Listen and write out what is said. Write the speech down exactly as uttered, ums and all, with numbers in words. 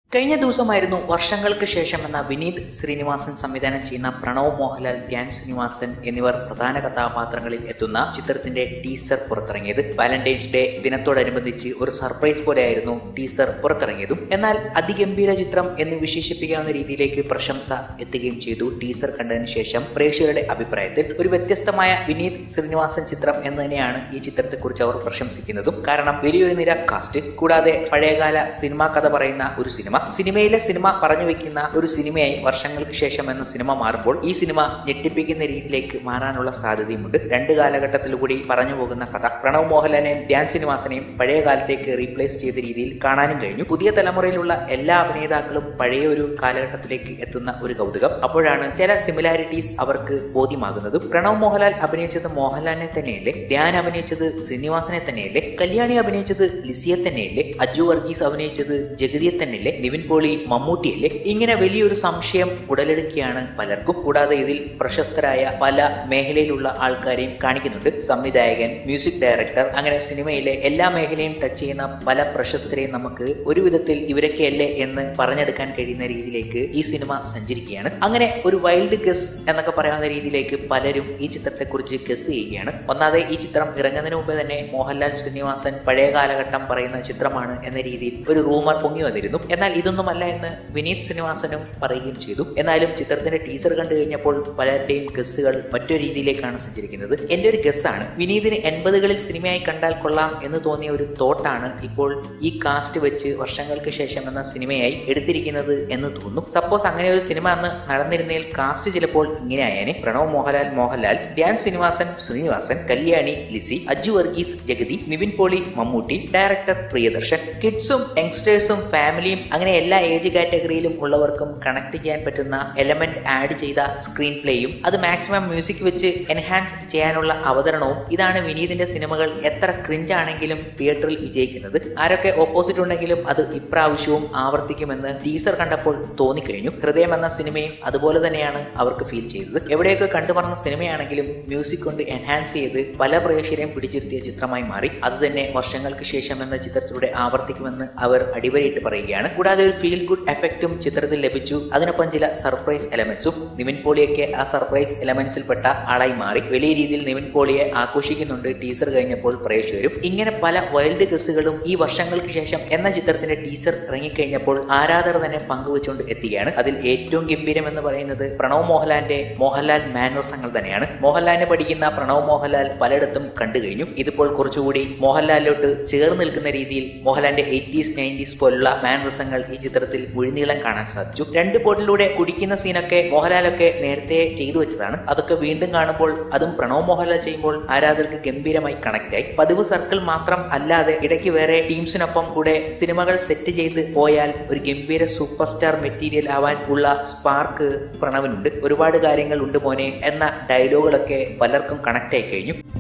കഴിഞ്ഞ ദിവസമായിരുന്നു വർഷങ്ങൾക്ക് ശേഷം എന്ന വിനീത് ശ്രീനിവാസൻ സംവിധാനം ചെയ്യുന്ന പ്രണവ് മോഹൻലാൽ, ധ്യാൻ ശ്രീനിവാസൻ എന്നിവർ പ്രധാന കഥാപാത്രങ്ങളിൽ എത്തുന്ന ചിത്രത്തിന്റെ ടീസർ പുറത്തിറങ്ങിയത്. വാലന്റൈൻസ് ഡേ ദിനത്തോടനുബന്ധിച്ച് ഒരു സർപ്രൈസ് പോലെയായിരുന്നു ടീസർ പുറത്തിറങ്ങിയതും. എന്നാൽ അതിഗംഭീര ചിത്രം എന്ന് വിശേഷിപ്പിക്കാവുന്ന രീതിയിലേക്ക് പ്രശംസ എത്തുകയും ചെയ്തു. ടീസർ കണ്ടതിന് ശേഷം പ്രേക്ഷകരുടെ അഭിപ്രായത്തിൽ ഒരു വ്യത്യസ്തമായ വിനീത് ശ്രീനിവാസൻ ചിത്രം എന്ന് തന്നെയാണ് ഈ ചിത്രത്തെക്കുറിച്ച് അവർ പ്രശംസിക്കുന്നതും. കാരണം വലിയൊരു നിര കാസ്റ്റ്, കൂടാതെ പഴയകാല സിനിമാ കഥ പറയുന്ന ഒരു സിനിമ, സിനിമയിലെ സിനിമ പറഞ്ഞു വെക്കുന്ന ഒരു സിനിമയായി വർഷങ്ങൾക്ക് ശേഷം എന്ന സിനിമ മാറുമ്പോൾ ഈ സിനിമ ഞെട്ടിപ്പിക്കുന്ന രീതിയിലേക്ക് മാറാനുള്ള സാധ്യതയുമുണ്ട്. രണ്ട് കാലഘട്ടത്തിലൂടെ പറഞ്ഞു പോകുന്ന കഥ പ്രണവ് മോഹൻലാലിനെയും ധ്യാൻ ശ്രീനിവാസനെയും പഴയ കാലത്തേക്ക് റീപ്ലേസ് ചെയ്ത രീതിയിൽ കാണാനും കഴിഞ്ഞു. പുതിയ തലമുറയിലുള്ള എല്ലാ അഭിനേതാക്കളും പഴയ ഒരു കാലഘട്ടത്തിലേക്ക് എത്തുന്ന ഒരു കൗതുകം. അപ്പോഴാണ് ചില സിമിലാരിറ്റീസ് അവർക്ക് ബോധ്യമാകുന്നതും. പ്രണവ് മോഹൻലാൽ അഭിനയിച്ചത് മോഹൻലാലിനെ തന്നെയല്ലേ? ധ്യാൻ അഭിനയിച്ചത് ശ്രീനിവാസനെ തന്നെയല്ലേ? കല്യാണി അഭിനയിച്ചത് ലിസിയെ തന്നെയല്ലേ? അജു വർഗീസ് അഭിനയിച്ചത് ജഗതിയെ തന്നെയല്ലേ? നിവിൻ പോളി മമ്മൂട്ടിയല്ലേ? ഇങ്ങനെ വലിയൊരു സംശയം ഉടലെടുക്കുകയാണ് പലർക്കും. കൂടാതെ ഇതിൽ പ്രശസ്തരായ പല മേഖലയിലുള്ള ആൾക്കാരെയും കാണിക്കുന്നുണ്ട്. സംവിധായകൻ, മ്യൂസിക് ഡയറക്ടർ, അങ്ങനെ സിനിമയിലെ എല്ലാ മേഖലയും ടച്ച് ചെയ്യുന്ന പല പ്രശസ്തരെയും നമുക്ക് ഒരു വിധത്തിൽ ഇവരൊക്കെയല്ലേ എന്ന് പറഞ്ഞെടുക്കാൻ കഴിയുന്ന രീതിയിലേക്ക് ഈ സിനിമ സഞ്ചരിക്കുകയാണ്. അങ്ങനെ ഒരു വൈൽഡ് ഗസ് എന്നൊക്കെ പറയാവുന്ന രീതിയിലേക്ക് പലരും ഈ ചിത്രത്തെക്കുറിച്ച് ഗസ് ചെയ്യുകയാണ്. ഒന്നാതെ ഈ ചിത്രം ഇറങ്ങുന്നതിന് മുമ്പ് തന്നെ മോഹൻലാൽ ശ്രീനിവാസൻ പഴയ കാലഘട്ടം പറയുന്ന ചിത്രമാണ് എന്ന രീതിയിൽ ഒരു റൂമർ പൊങ്ങി വന്നിരുന്നു. എന്നാൽ ഇതൊന്നുമല്ല എന്ന് വിനീത് ശ്രീനിവാസനും പറയുകയും ചെയ്തു. എന്നാലും ചിത്രത്തിന്റെ ടീസർ കണ്ടു കഴിഞ്ഞപ്പോൾ പലരുടെയും ഗസ്സുകൾ മറ്റൊരു രീതിയിലേക്കാണ് സഞ്ചരിക്കുന്നത്. എന്റെ ഒരു ഗസ്സാണ്, വിനീതിന് എൺപതുകളിൽ സിനിമയായി കണ്ടാൽ കൊള്ളാം എന്ന് തോന്നിയ ഒരു തോട്ടാണ് ഇപ്പോൾ ഈ കാസ്റ്റ് വെച്ച് വർഷങ്ങൾക്ക് ശേഷം എന്ന സിനിമയായി എടുത്തിരിക്കുന്നത് എന്ന് തോന്നുന്നു. സപ്പോസ് അങ്ങനെ ഒരു സിനിമ അന്ന് നടന്നിരുന്നതിൽ കാസ്റ്റ് ചിലപ്പോൾ ഇങ്ങനെ ആയേനെ: പ്രണവ് മോഹൻലാൽ മോഹൻലാൽ, ധ്യാൻ ശ്രീനിവാസൻ ശ്രീനിവാസൻ, കല്യാണി ലിസി, അജു വർഗീസ് ജഗതി, നിവിൻ പോളി മമ്മൂട്ടി, ഡയറക്ടർ പ്രിയദർശൻ. കിഡ്സും യങ്സ്റ്റേഴ്സും ഫാമിലിയും അങ്ങനെ എല്ലാ ഏജ് കാറ്റഗറിയിലും ഉള്ളവർക്കും കണക്ട് ചെയ്യാൻ പറ്റുന്ന എലമെന്റ് ആഡ് ചെയ്ത സ്ക്രീൻ പ്ലേയും അത് മാക്സിമം മ്യൂസിക് വെച്ച് എൻഹാൻസ് ചെയ്യാനുള്ള അവതരണവും. ഇതാണ് വിനീതിന്റെ സിനിമകൾ എത്ര ക്രിഞ്ച് ആണെങ്കിലും തിയേറ്ററിൽ വിജയിക്കുന്നത്. ആരൊക്കെ ഓപ്പോസിറ്റ് ഉണ്ടെങ്കിലും അത് ഇപ്രാവശ്യവും ആവർത്തിക്കുമെന്ന് ടീസർ കണ്ടപ്പോൾ തോന്നിക്കഴിഞ്ഞു. ഹൃദയം എന്ന സിനിമയും അതുപോലെ തന്നെയാണ് അവർക്ക് ഫീൽ ചെയ്തത്. എവിടെയൊക്കെ കണ്ടുപറഞ്ഞ സിനിമയാണെങ്കിലും മ്യൂസിക് കൊണ്ട് എൻഹാൻസ് ചെയ്ത് പല പ്രേക്ഷകരെയും പിടിച്ചിരുത്തിയ ചിത്രമായി മാറി. അത് തന്നെ വർഷങ്ങൾക്ക് ശേഷം എന്ന ചിത്രത്തിലൂടെ ആവർത്തിക്കുമെന്ന് അവർ അടിവരയിട്ട് പറയുകയാണ്. കൂടാതെ ഒരു ഫീൽ ഗുഡ് എഫക്റ്റും ചിത്രത്തിൽ ലഭിച്ചു. അതിനൊപ്പം ചില സർപ്രൈസ് എലമെന്റ്സും. നിവിൻ പോളിയൊക്കെ ആ സർപ്രൈസ് എലമെന്റ്സിൽ പെട്ട ആളായി മാറി. വലിയ രീതിയിൽ നിവിൻ പോളിയെ ആഘോഷിക്കുന്നുണ്ട് ടീസർ കഴിഞ്ഞപ്പോൾ പ്രേക്ഷകരും. ഇങ്ങനെ പല വൈൽഡ് ഗസ്സുകളും ഈ വർഷങ്ങൾക്ക് ശേഷം എന്ന ചിത്രത്തിന്റെ ടീസർ ഇറങ്ങിക്കഴിഞ്ഞപ്പോൾ ആരാധകർ തന്നെ പങ്കുവെച്ചുകൊണ്ട് എത്തുകയാണ്. അതിൽ ഏറ്റവും ഗംഭീരം എന്ന് പറയുന്നത് പ്രണവ് മോഹൻലാലിന്റെ മോഹൻലാൽ മാനറിസങ്ങൾ തന്നെയാണ്. മോഹൻലാലിനെ പഠിക്കുന്ന പ്രണവ് മോഹൻലാൽ പലയിടത്തും കണ്ടു കഴിഞ്ഞു. ഇതിപ്പോൾ കുറച്ചുകൂടി മോഹൻലാലിലോട്ട് ചേർന്ന് നിൽക്കുന്ന രീതിയിൽ മോഹൻലാലിന്റെ എയ്റ്റീസ് നയൻറ്റീസ് പോലുള്ള മാനറിസങ്ങൾ ഈ ചിത്രത്തിൽ മുഴുനീളം കാണാൻ സാധിച്ചു. രണ്ട് ബോട്ടിലൂടെ കുടിക്കുന്ന സീനൊക്കെ മോഹൻലാലൊക്കെ നേരത്തെ ചെയ്തു വെച്ചതാണ്. അതൊക്കെ വീണ്ടും കാണുമ്പോൾ, അതും പ്രണവ് മോഹൻലാൽ ചെയ്യുമ്പോൾ ആരാധകർക്ക് ഗംഭീരമായി കണക്ട് ആയി. പതിവ് സർക്കിൾ മാത്രം അല്ലാതെ ഇടയ്ക്ക് വേറെ ടീംസിനൊപ്പം കൂടെ സിനിമകൾ സെറ്റ് ചെയ്ത് പോയാൽ ഒരു ഗംഭീര സൂപ്പർ സ്റ്റാർ മെറ്റീരിയൽ ആവാൻ ഉള്ള സ്പാർക്ക് പ്രണവിനുണ്ട്. ഒരുപാട് കാര്യങ്ങൾ ഉണ്ട് മോനെ എന്ന ഡയലോഗുകളൊക്കെ പലർക്കും കണക്ട് ആയി കഴിഞ്ഞു.